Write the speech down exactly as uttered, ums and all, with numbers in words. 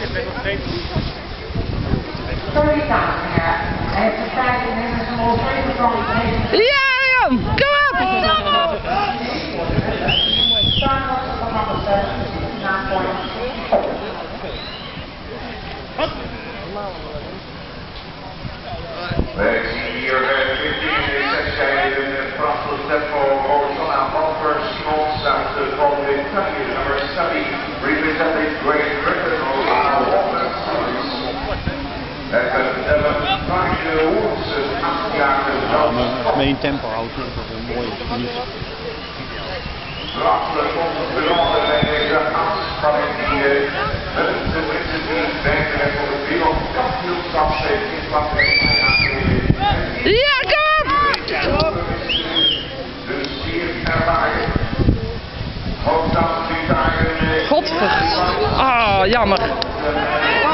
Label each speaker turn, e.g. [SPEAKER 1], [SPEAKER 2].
[SPEAKER 1] Sorry, dames en heren. Hij heeft de tijd in een small favor van deze.
[SPEAKER 2] Ja, Jan, kom op!
[SPEAKER 1] Startbox van nummer zes, na point.
[SPEAKER 3] Wij zien hier vijftien in de zesde een prachtig tempo over aan Walter Simons uit de volgende Italy, nummer zeven, representing Great Britain over Walter Simons. Met een vijfde Woerse achtjarige Jan.
[SPEAKER 4] Als je in tempo houdt, is dat een mooie geniet.
[SPEAKER 3] Prachtig om te belanden bij deze aanspanning die de Britse team denken en voor het wereldkampioenschap heeft in Frankrijk.
[SPEAKER 2] Ja, kom op!
[SPEAKER 3] Dus zeer ervaren. Hoogstand Italië.
[SPEAKER 2] Godver. Ah, jammer.